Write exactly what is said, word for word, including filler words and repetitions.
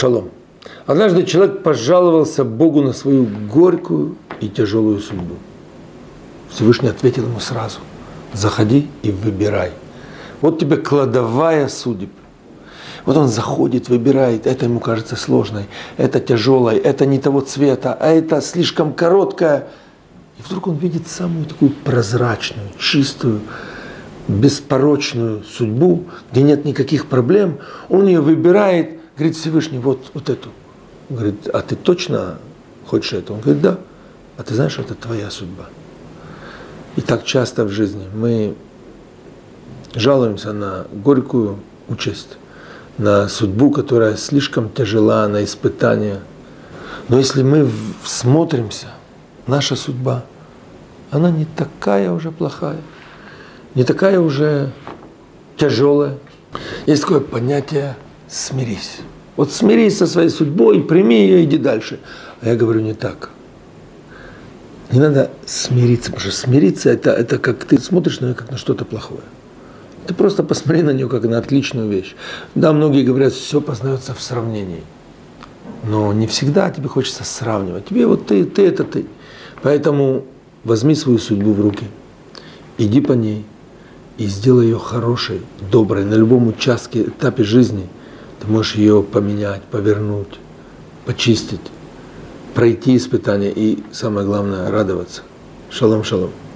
Шалом. Однажды человек пожаловался Богу на свою горькую и тяжелую судьбу. Всевышний ответил ему сразу: заходи и выбирай. Вот тебе кладовая судеб. Вот он заходит, выбирает, это ему кажется сложной, это тяжелой, это не того цвета, а это слишком короткое. И вдруг он видит самую такую прозрачную, чистую, беспорочную судьбу, где нет никаких проблем. Он ее выбирает, говорит: Всевышний, вот, вот эту. Он говорит: а ты точно хочешь это? Он говорит: да. А ты знаешь, это твоя судьба. И так часто в жизни мы жалуемся на горькую участь, на судьбу, которая слишком тяжела, на испытания. Но если мы всмотримся, наша судьба, она не такая уже плохая, не такая уже тяжелая. Есть такое понятие «смирись». Вот смирись со своей судьбой, прими ее, иди дальше. А я говорю не так. Не надо смириться, потому что смириться это, это как ты смотришь на нее как на что-то плохое. Ты просто посмотри на нее как на отличную вещь. Да, многие говорят, все познается в сравнении. Но не всегда тебе хочется сравнивать. Тебе вот ты, ты это ты. Поэтому возьми свою судьбу в руки, иди по ней и сделай ее хорошей, доброй. На любом участке, этапе жизни ты можешь ее поменять, повернуть, почистить, пройти испытания и, самое главное, радоваться. Шалом, шалом.